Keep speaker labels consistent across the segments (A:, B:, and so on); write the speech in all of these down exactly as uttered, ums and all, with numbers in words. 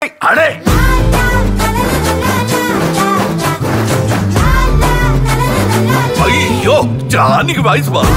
A: அடே ஐயோ ஜானிக்கு வாய்ஸ் பா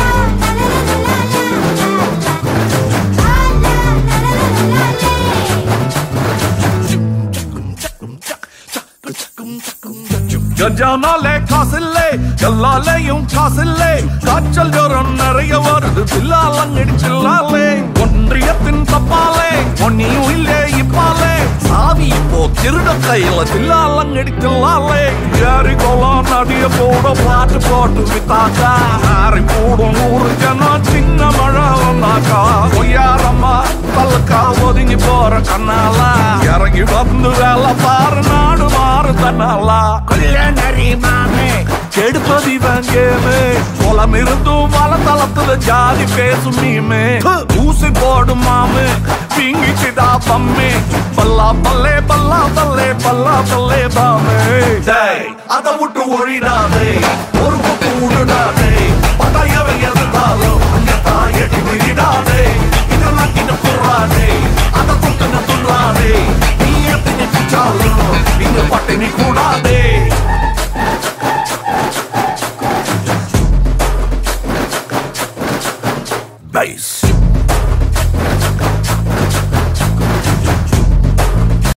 A: கஜானாலே காசில்லே எல்லாலேயும் காசில்லே காய்ச்சல் ஜோரம் நிறைய வருது பில்லாலங்கடிச்சில்லாலே ஒன்றியத்தின் தப்பாலே ஒன்னியும் இல்லே இப்பாலே சாவி இப்போ திருட கையில பில்லாலங்கடிச்சில்லாலே ஏறி கோலம் நதிய போட பாட்டு போட்டு வித்தாக்கா ஆறி போடும் ஊரு ஜனம் சின்ன மழை வந்தாக்கா பொய்யாரம்மா பல்லுக்கா ஒதுங்கி போற கண்ணாலா இறங்கி வந்து வேலை பாரு நாடு மாறு தன்னாலா கல்யாணி மாமே கெடுப்பதி வாங்கேமே குளம் இருந்தும் வளத்தளத்துல ஜாதி பேசும் நீமே ஊசி போடும் மாமே பிங்கிச்சுதா பம்மே பல்லா பல்லே பல்லா பல்லே பல்லா பல்லே பாமே அதை விட்டு ஒழிடாதே ஒரு பக்கம் விடுடாதே பதாயவை எதிர்த்தாலும் அங்க தாயடி விரிடாதே இதெல்லாம் கிட்ட புறாதே அதை கொண்டு துள்ளாதே நீ எத்தனை பிச்சாலும் இங்க பட்டினி கூடாதே Bass.